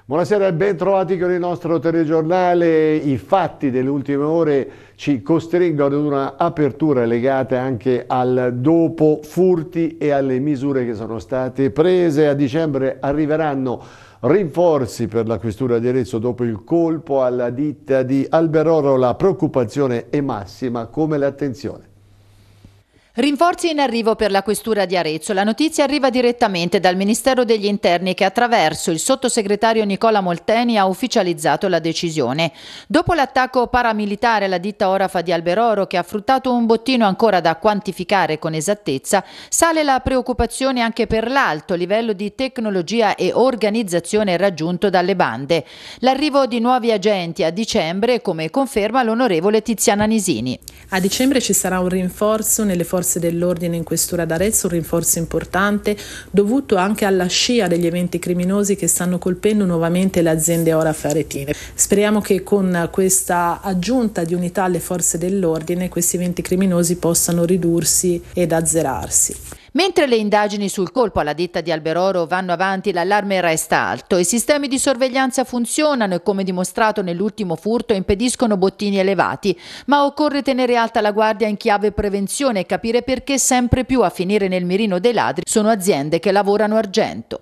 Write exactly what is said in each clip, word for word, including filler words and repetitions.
Buonasera e ben trovati con il nostro telegiornale. I fatti delle ultime ore ci costringono ad una apertura legata anche al dopo furti e alle misure che sono state prese. A dicembre arriveranno rinforzi per la questura di Arezzo dopo il colpo alla ditta di Alberoro. La preoccupazione è massima, come l'attenzione. Rinforzi in arrivo per la questura di Arezzo. La notizia arriva direttamente dal Ministero degli Interni che attraverso il sottosegretario Nicola Molteni ha ufficializzato la decisione. Dopo l'attacco paramilitare alla ditta Orafa di Alberoro, che ha fruttato un bottino ancora da quantificare con esattezza, sale la preoccupazione anche per l'alto livello di tecnologia e organizzazione raggiunto dalle bande. L'arrivo di nuovi agenti a dicembre, come conferma l'onorevole Tiziana Nisini. A dicembre ci sarà un rinforzo nelle forze dell'ordine in questura d'Arezzo, un rinforzo importante dovuto anche alla scia degli eventi criminosi che stanno colpendo nuovamente le aziende Orafa aretine. Speriamo che con questa aggiunta di unità alle forze dell'ordine questi eventi criminosi possano ridursi ed azzerarsi. Mentre le indagini sul colpo alla ditta di Alberoro vanno avanti, l'allarme resta alto. I sistemi di sorveglianza funzionano e, come dimostrato nell'ultimo furto, impediscono bottini elevati, ma occorre tenere alta la guardia in chiave prevenzione e capire perché sempre più a finire nel mirino dei ladri sono aziende che lavorano argento.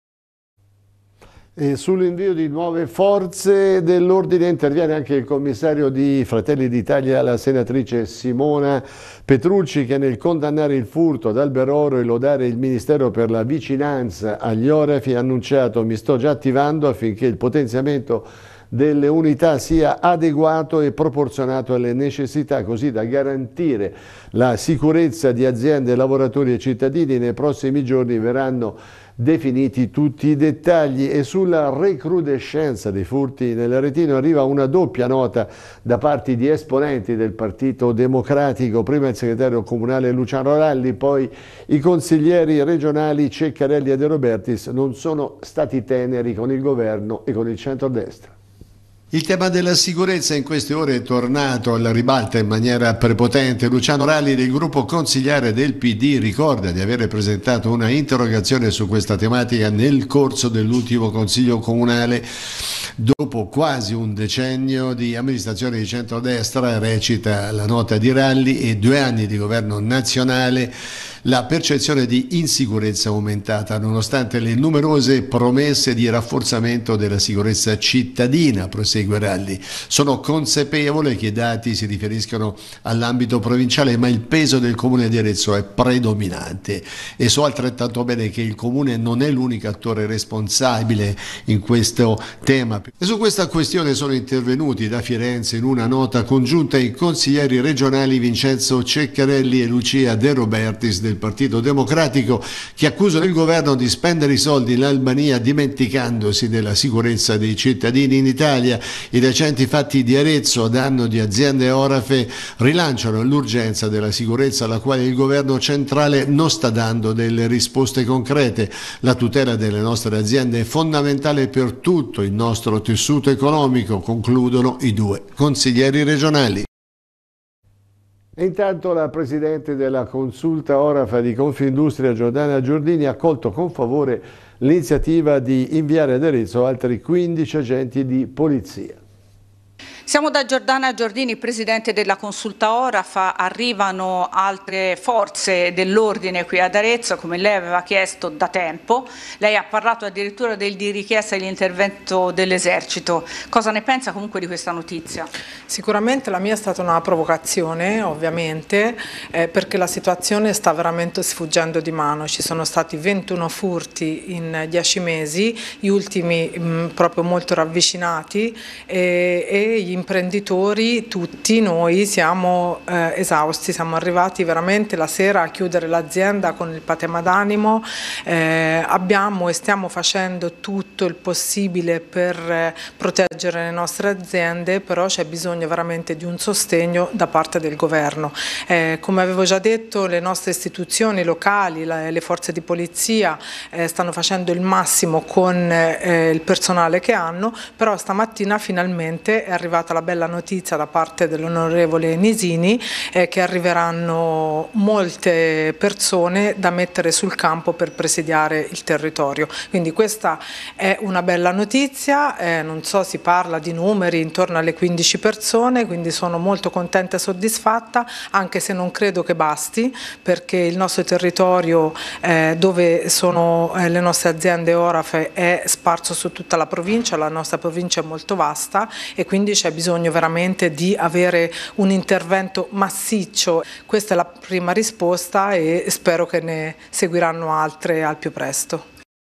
E sull'invio di nuove forze dell'ordine interviene anche il commissario di Fratelli d'Italia, la senatrice Simona Petrucci, che nel condannare il furto ad Alberoro e lodare il Ministero per la vicinanza agli Orafi ha annunciato: mi sto già attivando affinché il potenziamento delle unità sia adeguato e proporzionato alle necessità, così da garantire la sicurezza di aziende, lavoratori e cittadini. Nei prossimi giorni verranno definiti tutti i dettagli. E sulla recrudescenza dei furti nell'Aretino arriva una doppia nota da parte di esponenti del Partito Democratico, prima il segretario comunale Luciano Ralli, poi i consiglieri regionali Ceccarelli e De Robertis non sono stati teneri con il governo e con il centrodestra. Il tema della sicurezza in queste ore è tornato alla ribalta in maniera prepotente. Luciano Ralli del gruppo consigliare del P D ricorda di avere presentato una interrogazione su questa tematica nel corso dell'ultimo consiglio comunale. Dopo quasi un decennio di amministrazione di centrodestra, recita la nota di Ralli, e due anni di governo nazionale, la percezione di insicurezza è aumentata nonostante le numerose promesse di rafforzamento della sicurezza cittadina, prosegue Ralli. Sono consapevole che i dati si riferiscono all'ambito provinciale, ma il peso del comune di Arezzo è predominante e so altrettanto bene che il comune non è l'unico attore responsabile in questo tema. E su questa questione sono intervenuti da Firenze in una nota congiunta i consiglieri regionali Vincenzo Ceccarelli e Lucia De Robertis del Partito Democratico, che accusano il governo di spendere i soldi in Albania dimenticandosi della sicurezza dei cittadini in Italia. I recenti fatti di Arezzo a danno di aziende orafe rilanciano l'urgenza della sicurezza alla quale il governo centrale non sta dando delle risposte concrete. La tutela delle nostre aziende è fondamentale per tutto il nostro tessuto economico, concludono i due consiglieri regionali. E intanto la Presidente della Consulta Orafa di Confindustria, Giordana Giordini, ha accolto con favore l'iniziativa di inviare ad Arezzo altri quindici agenti di polizia. Siamo da Giordana Giordini, Presidente della Consulta Orafa. Arrivano altre forze dell'ordine qui ad Arezzo, come lei aveva chiesto da tempo. Lei ha parlato addirittura del, di richiesta dell'intervento dell'esercito. Cosa ne pensa comunque di questa notizia? Sicuramente la mia è stata una provocazione, ovviamente, eh, perché la situazione sta veramente sfuggendo di mano. Ci sono stati ventuno furti in dieci mesi, gli ultimi mh, proprio molto ravvicinati, e, e gli imprenditori, tutti noi siamo eh, esausti, siamo arrivati veramente la sera a chiudere l'azienda con il patema d'animo. Eh, abbiamo e stiamo facendo tutto il possibile per eh, proteggere le nostre aziende, però c'è bisogno veramente di un sostegno da parte del governo. Eh, come avevo già detto, le nostre istituzioni locali, la, le forze di polizia eh, stanno facendo il massimo con eh, il personale che hanno, però stamattina finalmente è arrivato annunciata la bella notizia da parte dell'onorevole Nisini eh, che arriveranno molte persone da mettere sul campo per presidiare il territorio. Quindi questa è una bella notizia, eh, non so, si parla di numeri intorno alle quindici persone, quindi sono molto contenta e soddisfatta, anche se non credo che basti, perché il nostro territorio eh, dove sono eh, le nostre aziende Orafe è sparso su tutta la provincia, la nostra provincia è molto vasta e quindi c'è bisogno veramente di avere un intervento massiccio. Questa è la prima risposta e spero che ne seguiranno altre al più presto.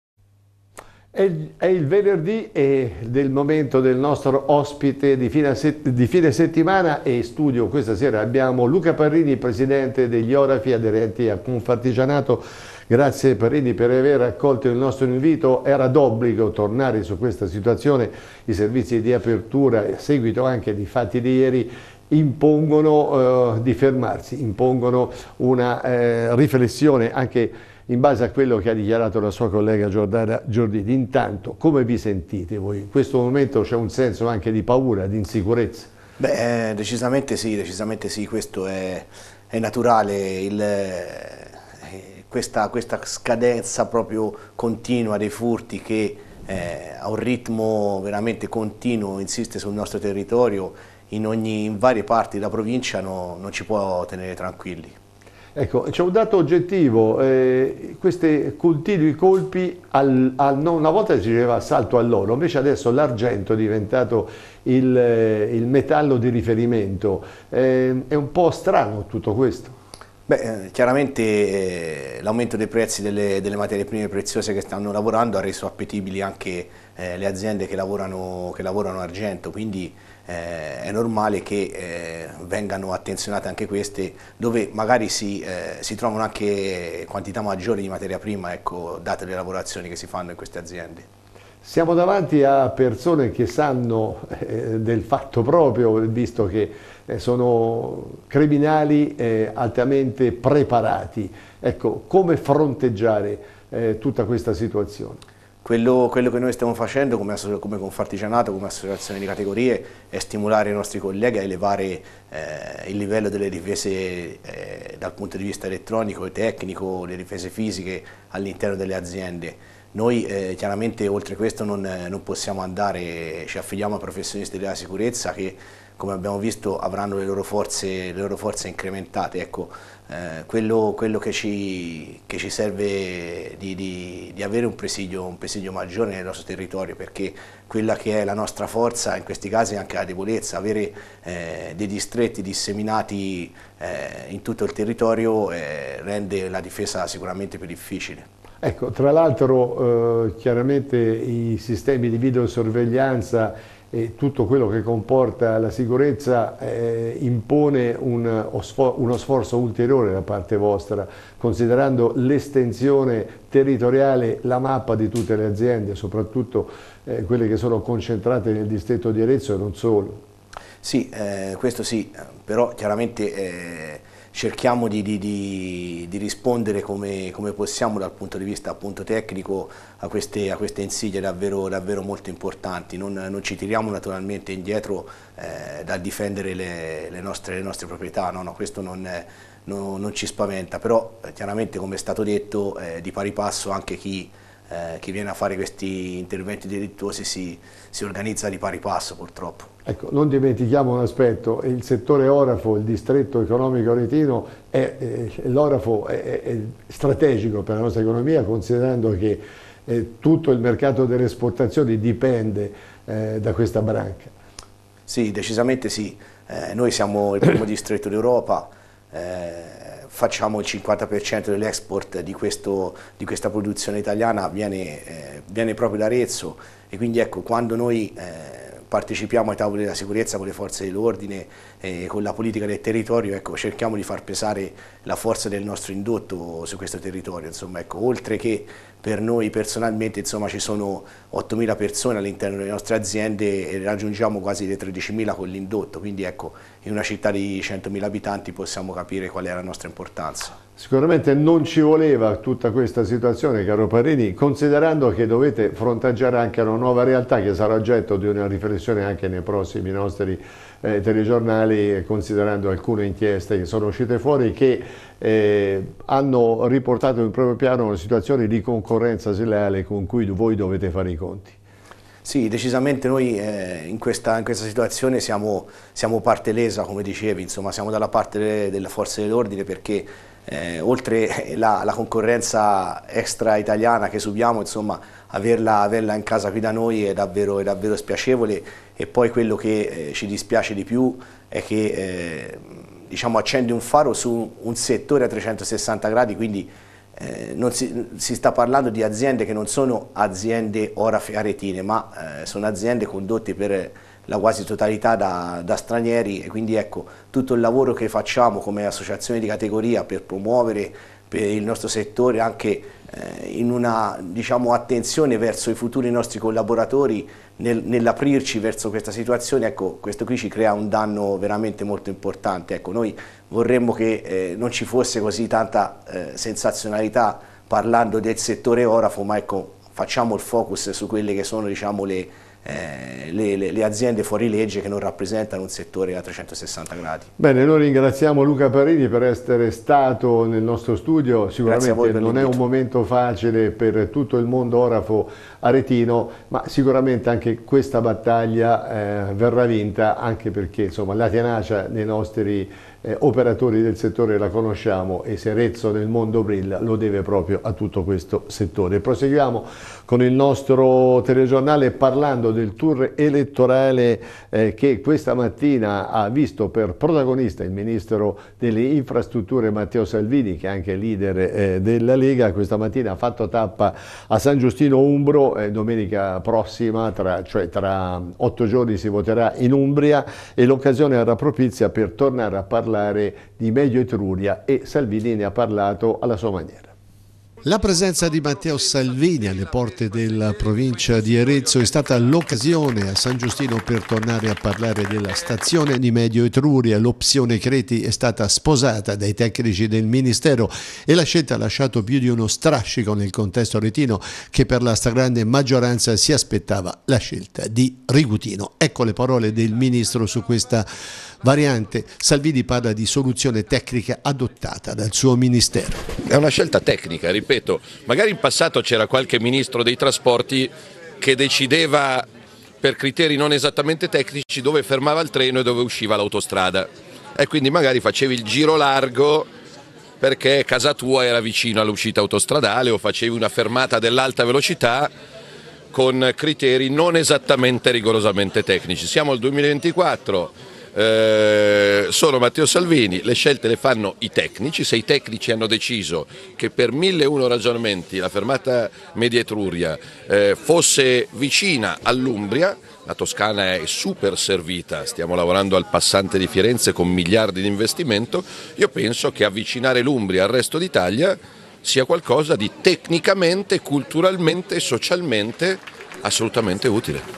È il venerdì e del momento del nostro ospite di fine, di fine settimana e in studio questa sera abbiamo Luca Parrini, presidente degli Orafi aderenti a Confartigianato. Grazie Parrini per aver accolto il nostro invito, era d'obbligo tornare su questa situazione, i servizi di apertura a seguito anche di fatti di ieri impongono eh, di fermarsi, impongono una eh, riflessione anche in base a quello che ha dichiarato la sua collega Giordana Giordini. Intanto, come vi sentite voi? In questo momento c'è un senso anche di paura, di insicurezza? Beh, eh, decisamente sì, decisamente sì, questo è, è naturale, il, eh, questa, questa scadenza proprio continua dei furti che eh, a un ritmo veramente continuo insiste sul nostro territorio, in, ogni, in varie parti della provincia no, non ci può tenere tranquilli. Ecco, c'è un dato oggettivo, eh, questi continui colpi, al, al, no, una volta si diceva assalto all'oro, invece adesso l'argento è diventato il, eh, il metallo di riferimento, eh, è un po' strano tutto questo. Beh, chiaramente eh, l'aumento dei prezzi delle, delle materie prime preziose che stanno lavorando ha reso appetibili anche eh, le aziende che lavorano, che lavorano argento, quindi eh, è normale che eh, vengano attenzionate anche queste, dove magari si, eh, si trovano anche quantità maggiori di materia prima, ecco, date le lavorazioni che si fanno in queste aziende. Siamo davanti a persone che sanno eh, del fatto proprio, visto che eh, sono criminali eh, altamente preparati. Ecco, come fronteggiare eh, tutta questa situazione? Quello, quello che noi stiamo facendo come, come Confartigianato, come associazione di categorie, è stimolare i nostri colleghi a elevare eh, il livello delle difese eh, dal punto di vista elettronico e tecnico, le difese fisiche all'interno delle aziende. Noi eh, chiaramente oltre questo non, non possiamo andare, ci affidiamo a professionisti della sicurezza che, come abbiamo visto, avranno le loro forze, le loro forze incrementate. Ecco, eh, quello, quello che, ci, che ci serve di, di, di avere un presidio, un presidio maggiore nel nostro territorio, perché quella che è la nostra forza in questi casi è anche la debolezza. Avere eh, dei distretti disseminati eh, in tutto il territorio eh, rende la difesa sicuramente più difficile. Ecco, tra l'altro eh, chiaramente i sistemi di videosorveglianza e tutto quello che comporta la sicurezza eh, impone un, uno sforzo ulteriore da parte vostra, considerando l'estensione territoriale, la mappa di tutte le aziende, soprattutto eh, quelle che sono concentrate nel distretto di Arezzo e non solo. Sì, eh, questo sì, però chiaramente eh, cerchiamo di, di, di, di rispondere come, come possiamo dal punto di vista appunto tecnico a queste, a queste insidie davvero, davvero molto importanti. Non, non ci tiriamo naturalmente indietro eh, dal difendere le, le, nostre, le nostre proprietà, no, no, questo non, no, non ci spaventa, però eh, chiaramente come è stato detto eh, di pari passo anche chi, eh, chi viene a fare questi interventi delittuosi si, si organizza di pari passo purtroppo. Ecco, non dimentichiamo un aspetto, il settore Orafo, il distretto economico aretino, eh, l'Orafo è, è strategico per la nostra economia, considerando che eh, tutto il mercato delle esportazioni dipende eh, da questa branca. Sì, decisamente sì, eh, noi siamo il primo distretto d'Europa, eh, facciamo il cinquanta per cento dell'export di, di questa produzione italiana, viene, eh, viene proprio da Arezzo, e quindi ecco, quando noi eh, partecipiamo ai tavoli della sicurezza con le forze dell'ordine e con la politica del territorio, ecco, cerchiamo di far pesare la forza del nostro indotto su questo territorio. Insomma, ecco, oltre che per noi personalmente, insomma, ci sono ottomila persone all'interno delle nostre aziende e raggiungiamo quasi le tredicimila con l'indotto, quindi ecco, in una città di centomila abitanti possiamo capire qual è la nostra importanza. Sicuramente non ci voleva tutta questa situazione, caro Parini, considerando che dovete fronteggiare anche una nuova realtà che sarà oggetto di una riflessione anche nei prossimi nostri eh, telegiornali, considerando alcune inchieste che sono uscite fuori che eh, hanno riportato in proprio piano una situazione di concorrenza sleale con cui voi dovete fare i conti. Sì, decisamente noi eh, in, questa, in questa situazione siamo, siamo parte lesa, come dicevi, insomma, siamo dalla parte delle, delle forze dell'ordine perché eh, oltre la, la concorrenza extra italiana che subiamo, insomma, averla, averla in casa qui da noi è davvero, è davvero spiacevole, e poi quello che eh, ci dispiace di più è che eh, diciamo, accende un faro su un settore a trecentosessanta gradi, quindi Eh, non si, si sta parlando di aziende che non sono aziende orafe-aretine, ma eh, sono aziende condotte per la quasi totalità da, da stranieri, e quindi ecco, tutto il lavoro che facciamo come associazione di categoria per promuovere per il nostro settore anche eh, in una, diciamo, attenzione verso i futuri nostri collaboratori nel, nell'aprirci verso questa situazione, ecco, questo qui ci crea un danno veramente molto importante. Ecco, noi vorremmo che eh, non ci fosse così tanta eh, sensazionalità parlando del settore orafo, ma ecco, facciamo il focus su quelle che sono, diciamo, le, eh, le, le, le aziende fuori legge che non rappresentano un settore a trecentosessanta gradi. Bene, noi ringraziamo Luca Parini per essere stato nel nostro studio. Sicuramente non è un momento facile per tutto il mondo orafo aretino, ma sicuramente anche questa battaglia eh, verrà vinta, anche perché insomma, la tenacia dei nostri Eh, operatori del settore la conosciamo, e se Arezzo nel mondo brilla lo deve proprio a tutto questo settore. Proseguiamo con il nostro telegiornale parlando del tour elettorale eh, che questa mattina ha visto per protagonista il ministro delle infrastrutture Matteo Salvini, che è anche leader eh, della Lega. Questa mattina ha fatto tappa a San Giustino Umbro, eh, domenica prossima, tra, cioè tra otto giorni si voterà in Umbria, e l'occasione era propizia per tornare a parlare di Medio Etruria, e Salvini ne ha parlato alla sua maniera. La presenza di Matteo Salvini alle porte della provincia di Arezzo è stata l'occasione a San Giustino per tornare a parlare della stazione di Medio Etruria. L'opzione Creti è stata sposata dai tecnici del Ministero e la scelta ha lasciato più di uno strascico nel contesto aretino, che per la stragrande maggioranza si aspettava la scelta di Rigutino. Ecco le parole del Ministro su questa variante. Salvini parla di soluzione tecnica adottata dal suo Ministero. È una scelta tecnica, ripeto, magari in passato c'era qualche ministro dei trasporti che decideva per criteri non esattamente tecnici dove fermava il treno e dove usciva l'autostrada, e quindi magari facevi il giro largo perché casa tua era vicino all'uscita autostradale, o facevi una fermata dell'alta velocità con criteri non esattamente rigorosamente tecnici. Siamo al duemilaventiquattro. Eh, sono Matteo Salvini, le scelte le fanno i tecnici. Se i tecnici hanno deciso che per mille e uno ragionamenti la fermata Media Etruria eh, fosse vicina all'Umbria, la Toscana è super servita, stiamo lavorando al passante di Firenze con miliardi di investimento, io penso che avvicinare l'Umbria al resto d'Italia sia qualcosa di tecnicamente, culturalmente e socialmente assolutamente utile.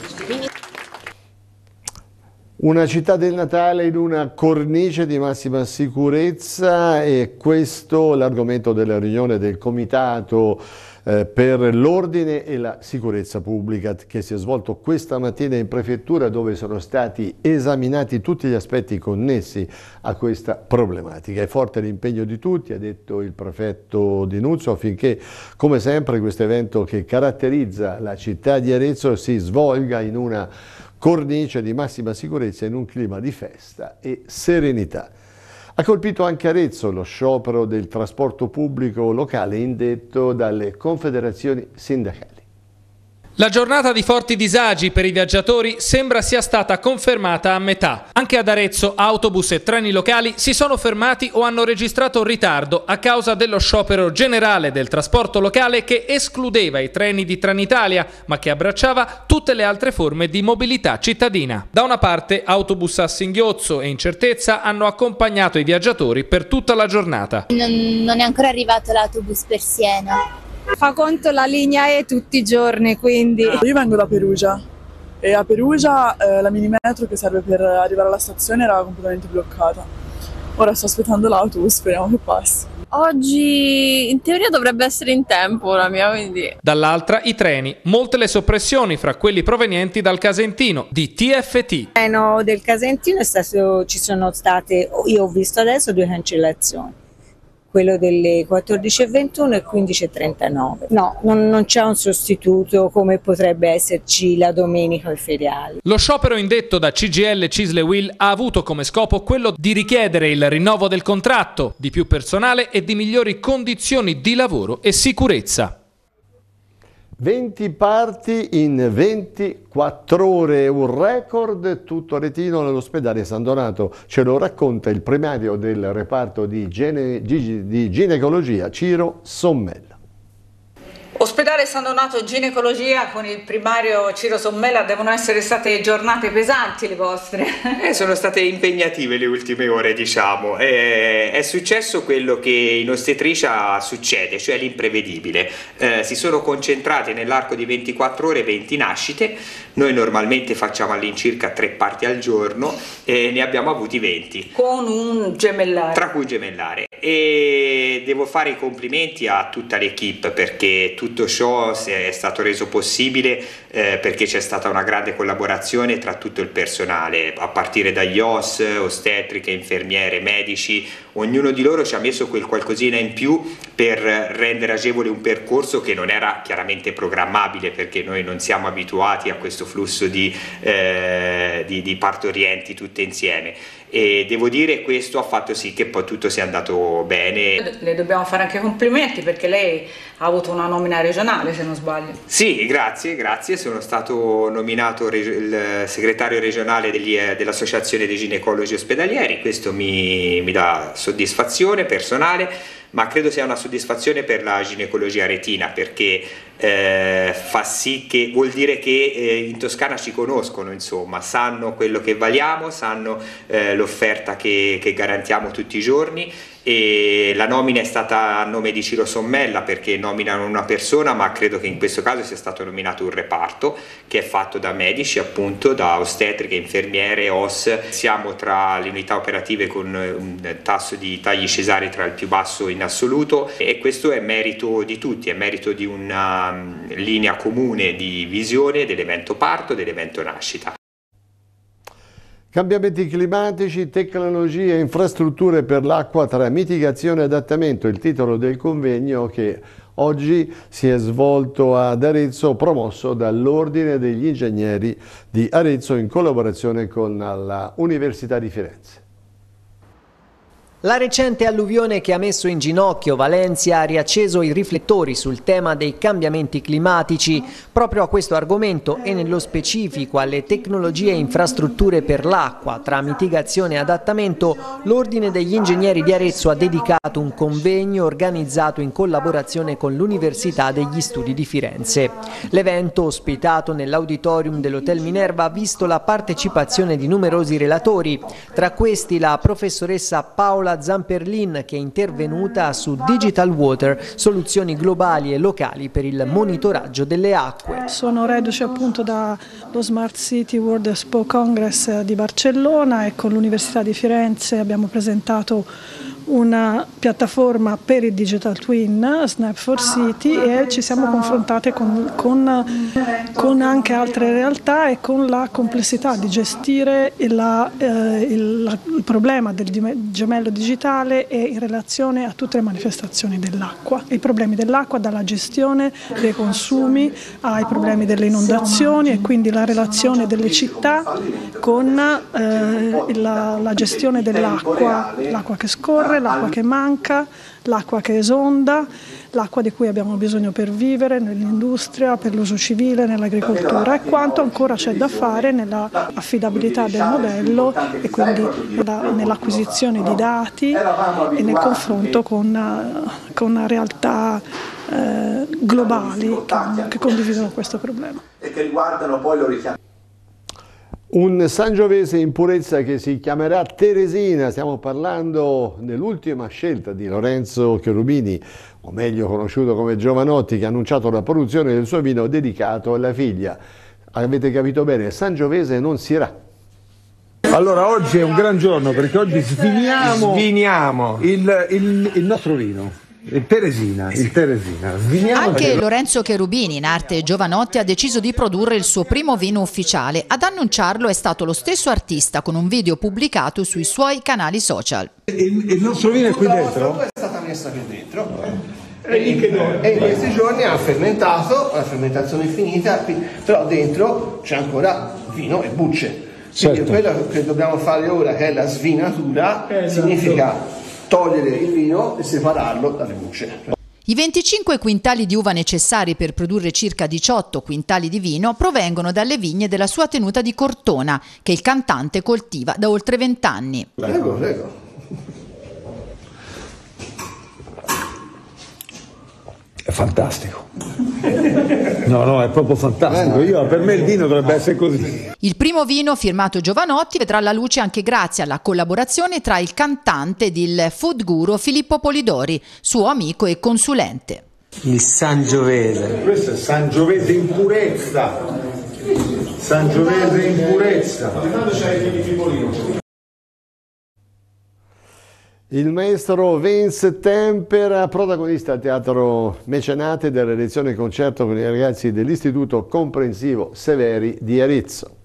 Una città del Natale in una cornice di massima sicurezza, e questo l'argomento della riunione del Comitato eh, per l'Ordine e la Sicurezza Pubblica, che si è svolto questa mattina in Prefettura, dove sono stati esaminati tutti gli aspetti connessi a questa problematica. È forte l'impegno di tutti, ha detto il prefetto Di Nuzzo, affinché, come sempre, questo evento che caratterizza la città di Arezzo si svolga in una cornice di massima sicurezza, in un clima di festa e serenità. Ha colpito anche Arezzo lo sciopero del trasporto pubblico locale indetto dalle confederazioni sindacali. La giornata di forti disagi per i viaggiatori sembra sia stata confermata a metà. Anche ad Arezzo autobus e treni locali si sono fermati o hanno registrato un ritardo a causa dello sciopero generale del trasporto locale, che escludeva i treni di Trenitalia, ma che abbracciava tutte le altre forme di mobilità cittadina. Da una parte autobus a singhiozzo e incertezza hanno accompagnato i viaggiatori per tutta la giornata. Non, non è ancora arrivato l'autobus per Siena. Fa conto la linea E tutti i giorni, quindi... Io vengo da Perugia e a Perugia eh, la minimetro che serve per arrivare alla stazione era completamente bloccata. Ora sto aspettando l'autobus, speriamo che passi. Oggi in teoria dovrebbe essere in tempo la mia, quindi... Dall'altra i treni, molte le soppressioni fra quelli provenienti dal Casentino, di T F T. Il treno del Casentino è stato, ci sono state, io ho visto adesso due cancellazioni. Quello delle quattordici e ventuno e quindici e trentanove. No, non, non c'è un sostituto come potrebbe esserci la domenica o i feriali. Lo sciopero indetto da C G I L, C I S L e U I L ha avuto come scopo quello di richiedere il rinnovo del contratto, di più personale e di migliori condizioni di lavoro e sicurezza. venti parti in ventiquattro ore, un record tutto aretino nell'ospedale San Donato, ce lo racconta il primario del reparto di, gene, di ginecologia Ciro Sommella. Ospedale San Donato Ginecologia con il primario Ciro Sommella, devono essere state giornate pesanti le vostre. Eh, sono state impegnative le ultime ore, diciamo. Eh, è successo quello che in ostetricia succede, cioè l'imprevedibile. Eh, si sono concentrate nell'arco di ventiquattro ore venti nascite, noi normalmente facciamo all'incirca tre parti al giorno e ne abbiamo avuti venti. Con un gemellare. Tra cui gemellare. E devo fare i complimenti a tutta l'equipe perché tutto ciò è stato reso possibile eh, perché c'è stata una grande collaborazione tra tutto il personale, a partire dagli O S, ostetriche, infermiere, medici. Ognuno di loro ci ha messo quel qualcosina in più per rendere agevole un percorso che non era chiaramente programmabile, perché noi non siamo abituati a questo flusso di, eh, di, di partorienti tutte insieme. E devo dire questo ha fatto sì che poi tutto sia andato bene. Le dobbiamo fare anche complimenti perché lei ha avuto una nomina regionale, se non sbaglio. Sì, grazie, grazie. Sono stato nominato il segretario regionale degli, dell'Associazione dei Ginecologi Ospedalieri. Questo mi, mi dà soddisfazione personale, ma credo sia una soddisfazione per la ginecologia retina, perché eh, fa sì che, vuol dire che eh, in Toscana ci conoscono, insomma, sanno quello che valiamo, sanno eh, l'offerta che, che garantiamo tutti i giorni. E la nomina è stata a nome di Ciro Sommella perché nominano una persona, ma credo che in questo caso sia stato nominato un reparto che è fatto da medici, appunto, da ostetriche, infermiere, O S. Siamo tra le unità operative con un tasso di tagli cesarei tra il più basso in assoluto, e questo è merito di tutti, è merito di una linea comune di visione dell'evento parto, dell'evento nascita. Cambiamenti climatici, tecnologie e infrastrutture per l'acqua tra mitigazione e adattamento, il titolo del convegno che oggi si è svolto ad Arezzo, promosso dall'Ordine degli Ingegneri di Arezzo in collaborazione con la Università di Firenze. La recente alluvione che ha messo in ginocchio Valencia ha riacceso i riflettori sul tema dei cambiamenti climatici. Proprio a questo argomento e nello specifico alle tecnologie e infrastrutture per l'acqua tra mitigazione e adattamento, l'Ordine degli Ingegneri di Arezzo ha dedicato un convegno organizzato in collaborazione con l'Università degli Studi di Firenze. L'evento, ospitato nell'auditorium dell'Hotel Minerva, ha visto la partecipazione di numerosi relatori, tra questi la professoressa Paola Zamperlin, che è intervenuta su Digital Water, soluzioni globali e locali per il monitoraggio delle acque. Sono reduce appunto dallo Smart City World Expo Congress di Barcellona e con l'Università di Firenze abbiamo presentato una piattaforma per il Digital Twin, Snap for City, e ci siamo confrontate con, con, con anche altre realtà e con la complessità di gestire la, eh, il, il problema del gemello digitale e in relazione a tutte le manifestazioni dell'acqua. I problemi dell'acqua, dalla gestione dei consumi ai problemi delle inondazioni, e quindi la relazione delle città con eh, la, la gestione dell'acqua, l'acqua che scorre, l'acqua che manca, l'acqua che esonda, l'acqua di cui abbiamo bisogno per vivere, nell'industria, per l'uso civile, nell'agricoltura, e quanto ancora c'è da fare nella affidabilità del modello e quindi nell'acquisizione di dati e nel confronto con, con realtà eh, globali che, che condividono questo problema. E che riguardano poi lo richiamo. Un sangiovese in purezza che si chiamerà Teresina, stiamo parlando dell'ultima scelta di Lorenzo Cherubini, o meglio conosciuto come Giovanotti, che ha annunciato la produzione del suo vino dedicato alla figlia. Avete capito bene, sangiovese non Syrah. Allora oggi è un gran giorno perché oggi sviniamo, sviniamo. Il, il, il nostro vino. Il Teresina, il Teresina. Sviniamo Anche il... Lorenzo Cherubini, in arte Giovanotti, ha deciso di produrre il suo primo vino ufficiale. Ad annunciarlo è stato lo stesso artista con un video pubblicato sui suoi canali social. Il, il nostro vino è qui dentro? È stata messa qui dentro. E in questi giorni ha fermentato, la fermentazione è finita, però dentro c'è ancora vino e bucce. Quindi certo. Quello che dobbiamo fare ora, che è la svinatura, esatto. Significa togliere il vino e separarlo dalle bucce. I venticinque quintali di uva necessari per produrre circa diciotto quintali di vino provengono dalle vigne della sua tenuta di Cortona, che il cantante coltiva da oltre vent'anni. Prego, prego. È fantastico. No, no, è proprio fantastico. Io, per me il vino dovrebbe essere così. Il primo vino firmato Giovanotti vedrà la luce anche grazie alla collaborazione tra il cantante ed il food guru Filippo Polidori, suo amico e consulente. Il Sangiovese. Questo è Sangiovese in purezza. Sangiovese in purezza. Il maestro Vince Tempera, protagonista al Teatro Mecenate della lezione concerto con i ragazzi dell'Istituto Comprensivo Severi di Arezzo.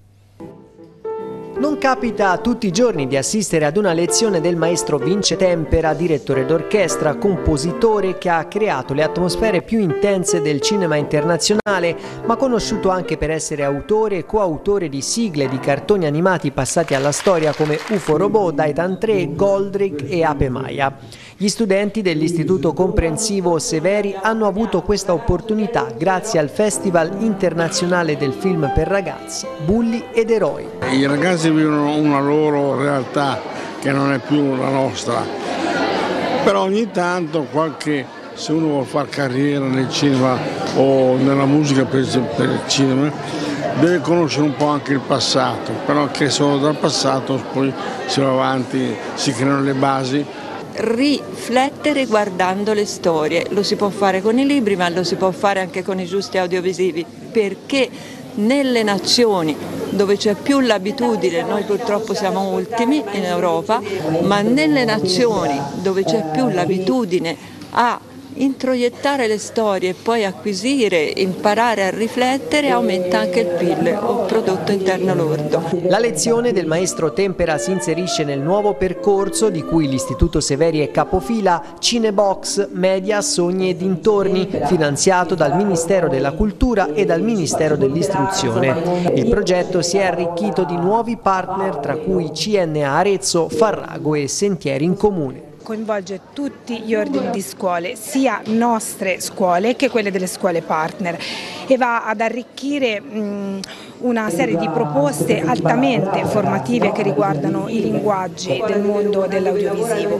Non capita tutti i giorni di assistere ad una lezione del maestro Vince Tempera, direttore d'orchestra, compositore che ha creato le atmosfere più intense del cinema internazionale, ma conosciuto anche per essere autore e coautore di sigle di cartoni animati passati alla storia come U F O Robot, Daitan tre, Goldrick e Ape Maia. Gli studenti dell'Istituto Comprensivo Severi hanno avuto questa opportunità grazie al Festival Internazionale del Film per Ragazzi, Bulli ed Eroi. I ragazzi vivono una loro realtà che non è più la nostra, però ogni tanto qualche, se uno vuole fare carriera nel cinema o nella musica per, per il cinema, deve conoscere un po' anche il passato, però che solo dal passato poi si va avanti, si creano le basi. Riflettere guardando le storie, lo si può fare con i libri ma lo si può fare anche con i giusti audiovisivi, perché nelle nazioni dove c'è più l'abitudine, noi purtroppo siamo ultimi in Europa, ma nelle nazioni dove c'è più l'abitudine a introiettare le storie e poi acquisire, imparare a riflettere, aumenta anche il P I L o prodotto interno lordo. La lezione del maestro Tempera si inserisce nel nuovo percorso di cui l'Istituto Severi è capofila, Cinebox Media Sogni e Dintorni, finanziato dal Ministero della Cultura e dal Ministero dell'Istruzione. Il progetto si è arricchito di nuovi partner, tra cui C N A Arezzo, Farrago e Sentieri in Comune. Coinvolge tutti gli ordini di scuole, sia nostre scuole che quelle delle scuole partner, e va ad arricchire mh, una serie di proposte altamente formative che riguardano i linguaggi del mondo dell'audiovisivo.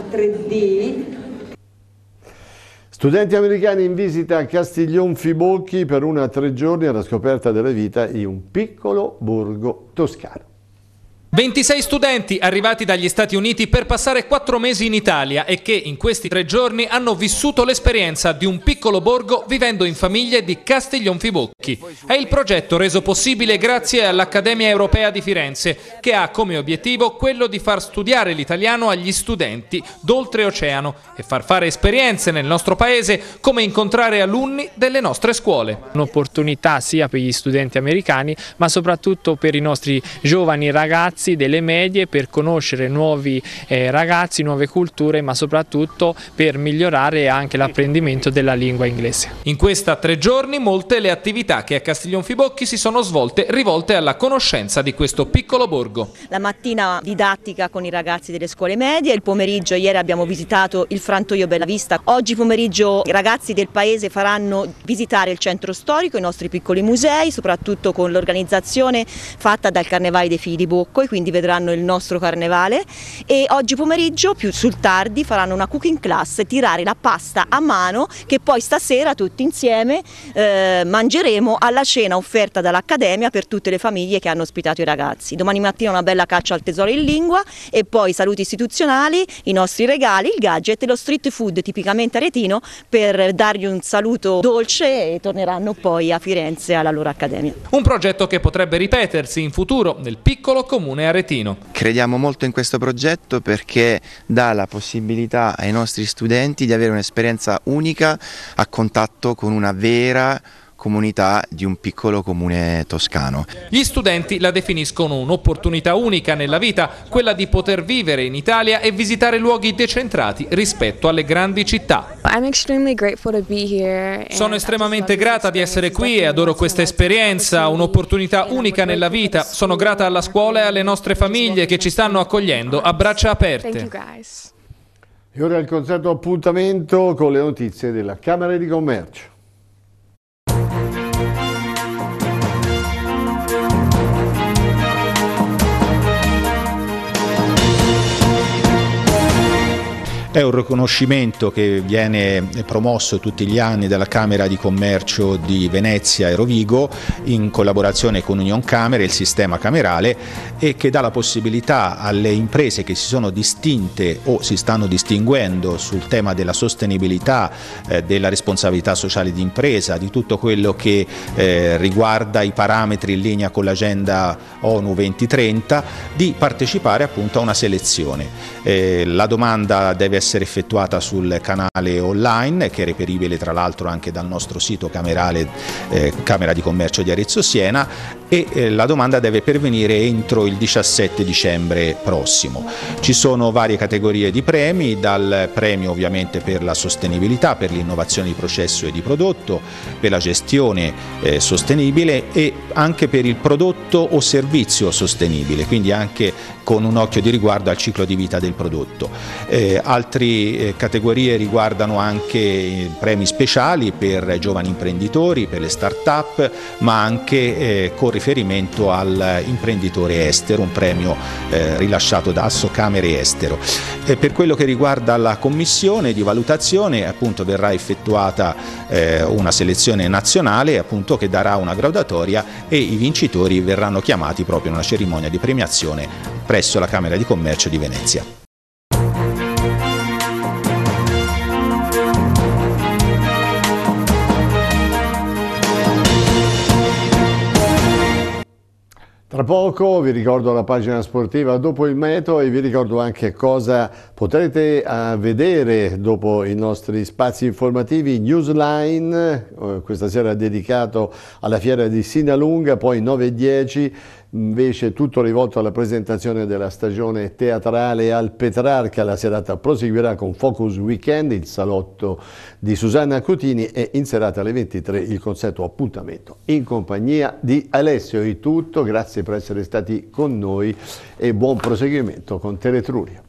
Studenti americani in visita a Castiglion Fibocchi per una a tre giorni alla scoperta della vita in un piccolo borgo toscano. ventisei studenti arrivati dagli Stati Uniti per passare quattro mesi in Italia e che in questi tre giorni hanno vissuto l'esperienza di un piccolo borgo vivendo in famiglie di Castiglion Fibocchi. È il progetto reso possibile grazie all'Accademia Europea di Firenze, che ha come obiettivo quello di far studiare l'italiano agli studenti d'oltreoceano e far fare esperienze nel nostro paese, come incontrare alunni delle nostre scuole. Un'opportunità sia per gli studenti americani ma soprattutto per i nostri giovani ragazzi delle medie, per conoscere nuovi eh, ragazzi, nuove culture, ma soprattutto per migliorare anche l'apprendimento della lingua inglese. In questa tre giorni molte le attività che a Castiglion Fibocchi si sono svolte rivolte alla conoscenza di questo piccolo borgo. La mattina didattica con i ragazzi delle scuole medie, il pomeriggio ieri abbiamo visitato il frantoio Bellavista, oggi pomeriggio i ragazzi del paese faranno visitare il centro storico, i nostri piccoli musei, soprattutto con l'organizzazione fatta dal Carnevale dei Figli di Bocco, e quindi vedranno il nostro carnevale, e oggi pomeriggio più sul tardi faranno una cooking class, tirare la pasta a mano che poi stasera tutti insieme eh, mangeremo alla cena offerta dall'Accademia per tutte le famiglie che hanno ospitato i ragazzi. Domani mattina una bella caccia al tesoro in lingua e poi saluti istituzionali, i nostri regali, il gadget e lo street food tipicamente aretino per dargli un saluto dolce, e torneranno poi a Firenze alla loro accademia. Un progetto che potrebbe ripetersi in futuro nel piccolo comune comune aretino. Crediamo molto in questo progetto perché dà la possibilità ai nostri studenti di avere un'esperienza unica a contatto con una vera comunità di un piccolo comune toscano. Gli studenti la definiscono un'opportunità unica nella vita, quella di poter vivere in Italia e visitare luoghi decentrati rispetto alle grandi città. Sono estremamente grata di essere qui e adoro questa esperienza, un'opportunità unica nella vita. Sono grata alla scuola e alle nostre famiglie che ci stanno accogliendo a braccia aperte. E ora il consueto appuntamento con le notizie della Camera di Commercio. È un riconoscimento che viene promosso tutti gli anni dalla Camera di Commercio di Venezia e Rovigo in collaborazione con Union Camere, il sistema camerale, e che dà la possibilità alle imprese che si sono distinte o si stanno distinguendo sul tema della sostenibilità, eh, della responsabilità sociale di impresa, di tutto quello che eh, riguarda i parametri in linea con l'agenda ONU duemilatrenta, di partecipare appunto a una selezione. Eh, la domanda deve essere essere effettuata sul canale online, che è reperibile tra l'altro anche dal nostro sito camerale eh, Camera di Commercio di Arezzo Siena, e eh, la domanda deve pervenire entro il diciassette dicembre prossimo. Ci sono varie categorie di premi, dal premio ovviamente per la sostenibilità, per l'innovazione di processo e di prodotto, per la gestione eh, sostenibile e anche per il prodotto o servizio sostenibile, quindi anche con un occhio di riguardo al ciclo di vita del prodotto. Eh, altre eh, categorie riguardano anche eh, premi speciali per giovani imprenditori, per le start-up, ma anche eh, con riferimento all'imprenditore estero, un premio eh, rilasciato da Assocamere Estero. E per quello che riguarda la commissione di valutazione, appunto verrà effettuata eh, una selezione nazionale, appunto, che darà una graduatoria, e i vincitori verranno chiamati proprio in una cerimonia di premiazione presso la Camera di Commercio di Venezia. Tra poco vi ricordo la pagina sportiva dopo il meteo e vi ricordo anche cosa potrete uh, vedere dopo i nostri spazi informativi. Newsline, uh, questa sera dedicato alla fiera di Sinalunga, poi nove e dieci invece tutto rivolto alla presentazione della stagione teatrale al Petrarca. La serata proseguirà con Focus Weekend, il salotto di Susanna Cutini, e in serata alle ventitré il consueto appuntamento in compagnia di Alessio. È tutto, grazie per essere stati con noi e buon proseguimento con Teletruria.